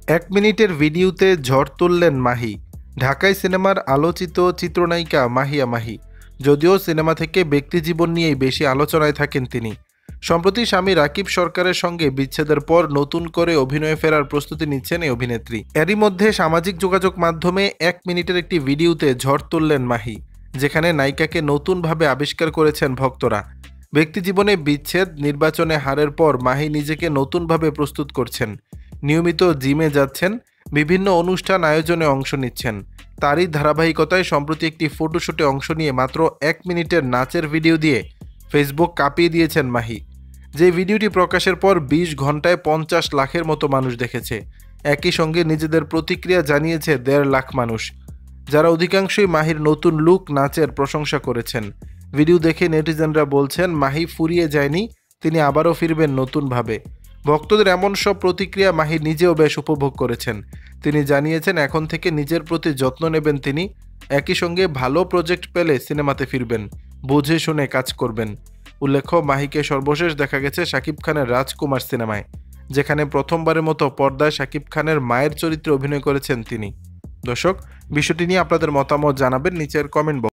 এক মিনিটের ভিডিওতে ঝড় তুললেন মাহি। ঢাকাই সিনেমার আলোচিত চিত্রনায়িকা মাহিয়া মাহি। যদিও সিনেমা থেকে ব্যক্তিজীবন নিয়েই বেশি আলোচনায় থাকেন তিনি। সম্প্রতি স্বামী রাকিব সরকারের সঙ্গে বিচ্ছেদের পর নতুন করে অভিনয়ে ফেরার প্রস্তুতি নিচ্ছেন এই অভিনেত্রী। এরই মধ্যে সামাজিক যোগাযোগ মাধ্যমে এক মিনিটের একটি ভিডিওতে ঝড় তুললেন মাহি, যেখানে নায়িকাকে নতুনভাবে আবিষ্কার করেছেন ভক্তরা। ব্যক্তিজীবনে বিচ্ছেদ, নির্বাচনে হারের পর মাহি নিজেকে নতুনভাবে প্রস্তুত করছেন। নিয়মিত জিমে যাচ্ছেন, বিভিন্ন অনুষ্ঠান আয়োজনে অংশ নিচ্ছেন। তারই ধারাবাহিকতায় সম্প্রতি একটি ফটোশুটে অংশ নিয়ে মাত্র 1 মিনিটের নাচের ভিডিও দিয়ে ফেসবুক কাঁপিয়ে দিয়েছেন মাহি। যে ভিডিওটি প্রকাশের পর 20 ঘন্টায় 50 লাখের মতো মানুষ দেখেছে। একই সঙ্গে নিজেদের প্রতিক্রিয়া জানিয়েছে 1.5 লাখ মানুষ, যারা অধিকাংশই মাহির নতুন লুক, নাচের প্রশংসা করেছেন। ভিডিও দেখে নেটিজেনরা বলছেন মাহি ফুরিয়ে যায়নি, তিনি আবারও ফিরবেন নতুনভাবে। ভক্তদের এমন সব প্রতিক্রিয়া মাহি নিজেও বেশ উপভোগ করেছেন। তিনি জানিয়েছেন এখন থেকে নিজের প্রতি যত্ন নেবেন তিনি। একই সঙ্গে ভালো প্রজেক্ট পেলে সিনেমাতে ফিরবেন, বুঝে শুনে কাজ করবেন। উল্লেখ্য, মাহিকে সর্বশেষ দেখা গেছে শাকিব খানের রাজকুমার সিনেমায়, যেখানে প্রথমবারের মতো পর্দায় শাকিব খানের মায়ের চরিত্রে অভিনয় করেছেন তিনি। দর্শক, বিষয়টি নিয়ে আপনাদের মতামত জানাবেন নিচের কমেন্ট বক্সে।